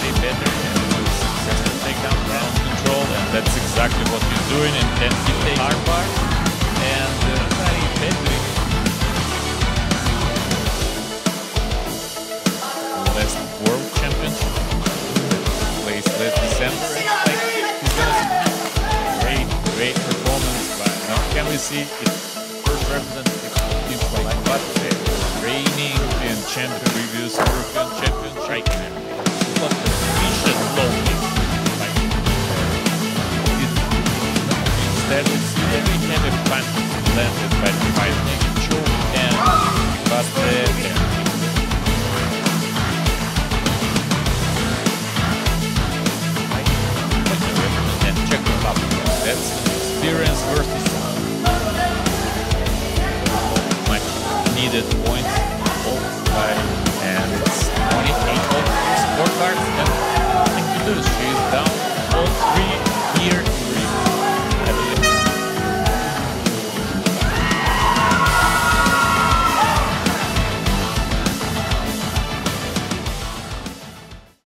study better and do successful takedown ground control, and that's exactly what he's doing. And then he takes armbar and study better. Last world championship plays left center. Great performance, but now can we see it first representative teams like what the reigning and champion previous European champion striking him. What the vicious low kick. Like, instead we see every time a punch landed by the fight making choke and but and check the top. That's experience versus much needed points, and it's 28 scorecards.